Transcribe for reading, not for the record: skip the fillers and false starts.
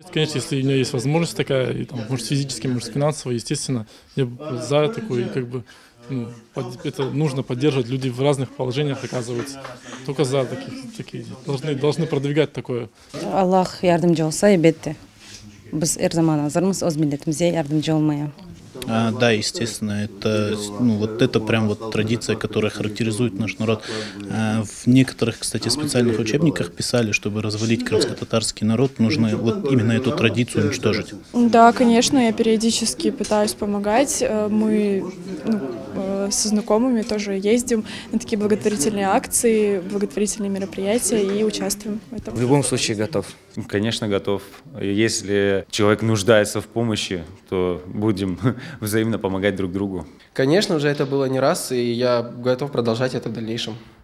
Конечно, если у меня есть возможность такая, и, там, может, физически, может, финансово, естественно, я за такой, как бы, ну, это нужно поддерживать. Люди в разных положениях оказываются. Только за такие должны продвигать такое. Аллах yardımcı olsa elbette. Biz her zaman hazırmız öz milletimize yardımcı olmaya. Да, естественно, это, ну, вот это прям вот традиция, которая характеризует наш народ. В некоторых, кстати, специальных учебниках писали, чтобы развалить крымско-татарский народ, нужно вот именно эту традицию уничтожить. Да, конечно, я периодически пытаюсь помогать. Мы со знакомыми тоже ездим на такие благотворительные акции, благотворительные мероприятия и участвуем в этом. В любом случае готов. Конечно, готов. Если человек нуждается в помощи, то будем взаимно помогать друг другу. Конечно, уже это было не раз, и я готов продолжать это в дальнейшем.